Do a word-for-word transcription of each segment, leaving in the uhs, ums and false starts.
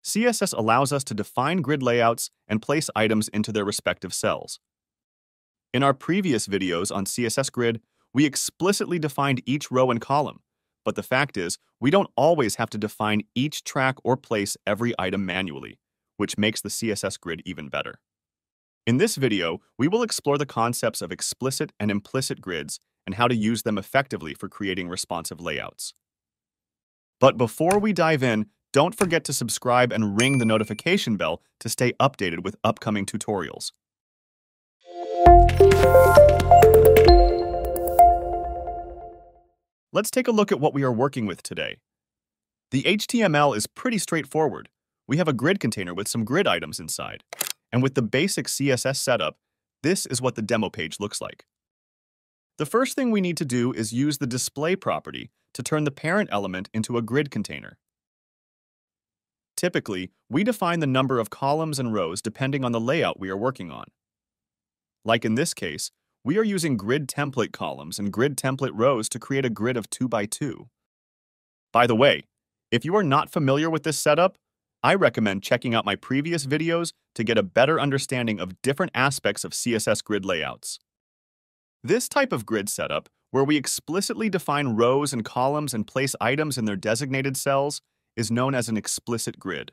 C S S allows us to define grid layouts and place items into their respective cells. In our previous videos on C S S Grid, we explicitly defined each row and column, but the fact is, we don't always have to define each track or place every item manually, which makes the C S S Grid even better. In this video, we will explore the concepts of explicit and implicit grids and how to use them effectively for creating responsive layouts. But before we dive in, don't forget to subscribe and ring the notification bell to stay updated with upcoming tutorials. Let's take a look at what we are working with today. The H T M L is pretty straightforward. We have a grid container with some grid items inside. And with the basic C S S setup, this is what the demo page looks like. The first thing we need to do is use the display property to turn the parent element into a grid container. Typically, we define the number of columns and rows depending on the layout we are working on. Like in this case, we are using grid template columns and grid template rows to create a grid of two by two. By the way, if you are not familiar with this setup, I recommend checking out my previous videos to get a better understanding of different aspects of C S S grid layouts. This type of grid setup, where we explicitly define rows and columns and place items in their designated cells, is known as an explicit grid.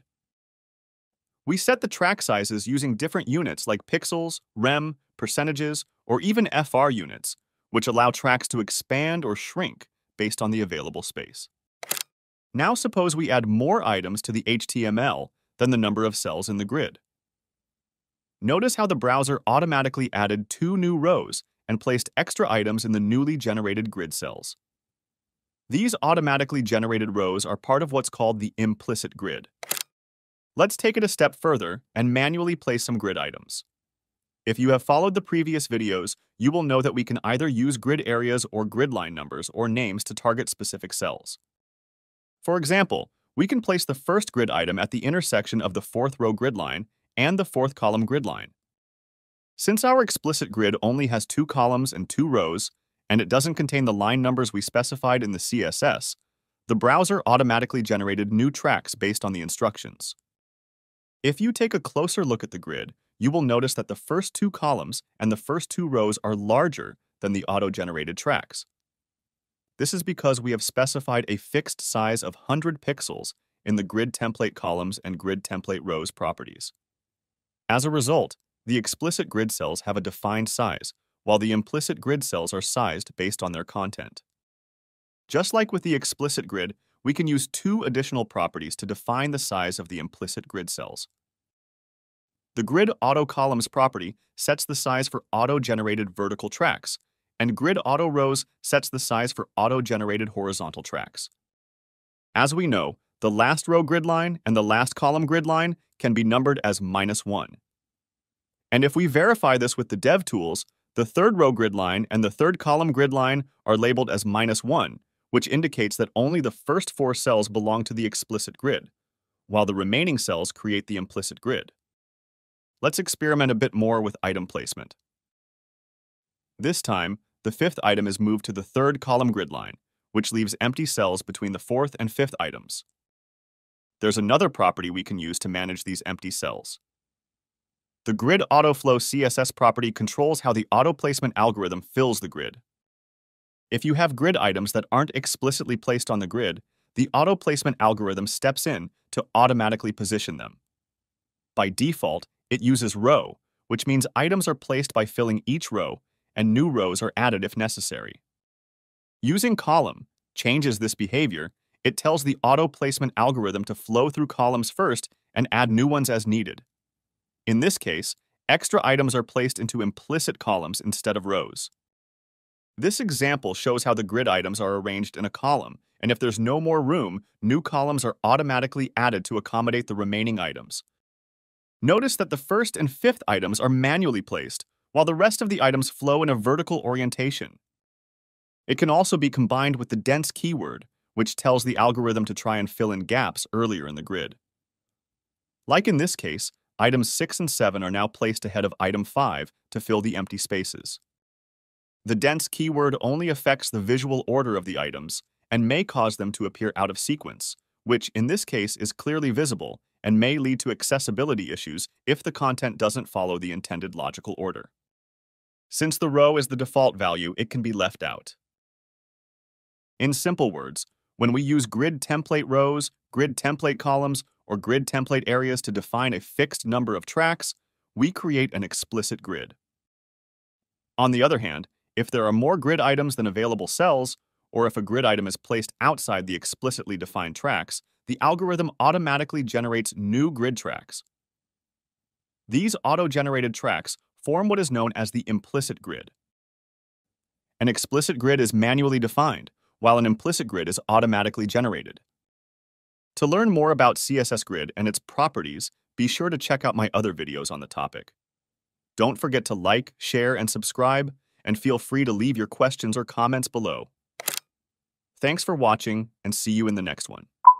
We set the track sizes using different units like pixels, rem, percentages, or even F R units, which allow tracks to expand or shrink based on the available space. Now suppose we add more items to the H T M L than the number of cells in the grid. Notice how the browser automatically added two new rows and placed extra items in the newly generated grid cells. These automatically generated rows are part of what's called the implicit grid. Let's take it a step further and manually place some grid items. If you have followed the previous videos, you will know that we can either use grid areas or grid line numbers or names to target specific cells. For example, we can place the first grid item at the intersection of the fourth row grid line and the fourth column grid line. Since our explicit grid only has two columns and two rows, and it doesn't contain the line numbers we specified in the C S S, the browser automatically generated new tracks based on the instructions. If you take a closer look at the grid, you will notice that the first two columns and the first two rows are larger than the auto-generated tracks. This is because we have specified a fixed size of one hundred pixels in the grid template columns and grid template rows properties. As a result, the explicit grid cells have a defined size, while the implicit grid cells are sized based on their content. Just like with the explicit grid, we can use two additional properties to define the size of the implicit grid cells. The Grid Auto Columns property sets the size for auto-generated vertical tracks, and Grid Auto Rows sets the size for auto-generated horizontal tracks. As we know, the last row grid line and the last column grid line can be numbered as minus one. And if we verify this with the dev tools, the third row grid line and the third column grid line are labeled as minus one, which indicates that only the first four cells belong to the explicit grid, while the remaining cells create the implicit grid. Let's experiment a bit more with item placement. This time, the fifth item is moved to the third column grid line, which leaves empty cells between the fourth and fifth items. There's another property we can use to manage these empty cells. The Grid Autoflow C S S property controls how the auto placement algorithm fills the grid. If you have grid items that aren't explicitly placed on the grid, the auto placement algorithm steps in to automatically position them. By default, it uses row, which means items are placed by filling each row, and new rows are added if necessary. Using column changes this behavior. It tells the auto placement algorithm to flow through columns first and add new ones as needed. In this case, extra items are placed into implicit columns instead of rows. This example shows how the grid items are arranged in a column, and if there's no more room, new columns are automatically added to accommodate the remaining items. Notice that the first and fifth items are manually placed, while the rest of the items flow in a vertical orientation. It can also be combined with the dense keyword, which tells the algorithm to try and fill in gaps earlier in the grid. Like in this case, items six and seven are now placed ahead of item five to fill the empty spaces. The dense keyword only affects the visual order of the items and may cause them to appear out of sequence, which in this case is clearly visible and may lead to accessibility issues if the content doesn't follow the intended logical order. Since the row is the default value, it can be left out. In simple words, when we use grid template rows, grid template columns, or grid template areas to define a fixed number of tracks, we create an explicit grid. On the other hand, if there are more grid items than available cells, or if a grid item is placed outside the explicitly defined tracks, the algorithm automatically generates new grid tracks. These auto-generated tracks form what is known as the implicit grid. An explicit grid is manually defined, while an implicit grid is automatically generated. To learn more about C S S Grid and its properties, be sure to check out my other videos on the topic. Don't forget to like, share, and subscribe, and feel free to leave your questions or comments below. Thanks for watching, and see you in the next one.